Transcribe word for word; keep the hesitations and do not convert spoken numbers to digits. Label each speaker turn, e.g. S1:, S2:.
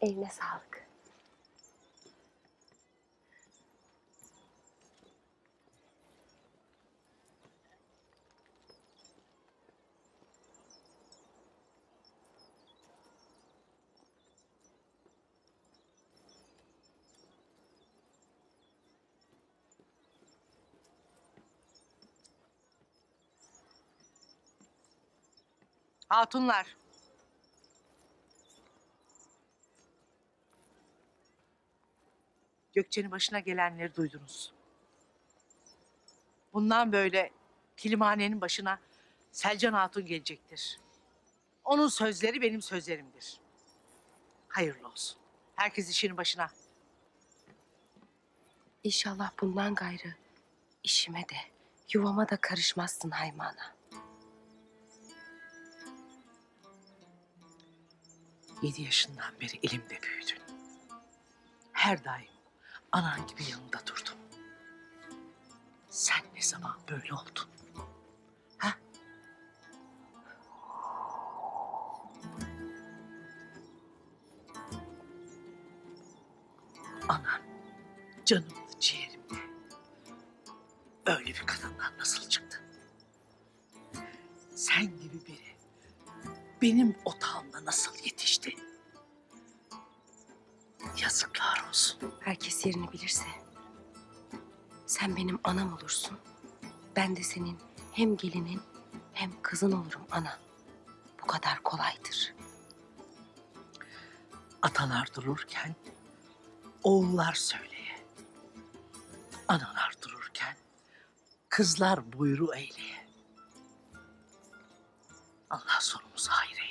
S1: Eline sağlık.
S2: Hatunlar. Gökçe'nin başına gelenleri duydunuz. Bundan böyle Kilimhane'nin başına Selcan Hatun gelecektir. Onun sözleri benim sözlerimdir. Hayırlı olsun. Herkes işinin başına.
S1: İnşallah bundan gayrı işime de, yuvama da karışmazsın Haymana.
S2: Yedi yaşından beri elimde büyüdün. Her daim anan gibi yanında durdum. Sen ne zaman böyle oldun? Ha? Anan canımdı ciğerimdi. Öyle bir kadından nasıl çıktın? Sen gibi biri benim otağımda nasıl yetişti? Yazıklar olsun.
S1: Herkes yerini bilirse sen benim anam olursun. Ben de senin hem gelinin hem kızın olurum ana. Bu kadar kolaydır.
S2: Atalar dururken oğullar söyleye. Analar dururken kızlar buyruğu eyleye. Allah sonumuzu hayır eylesin.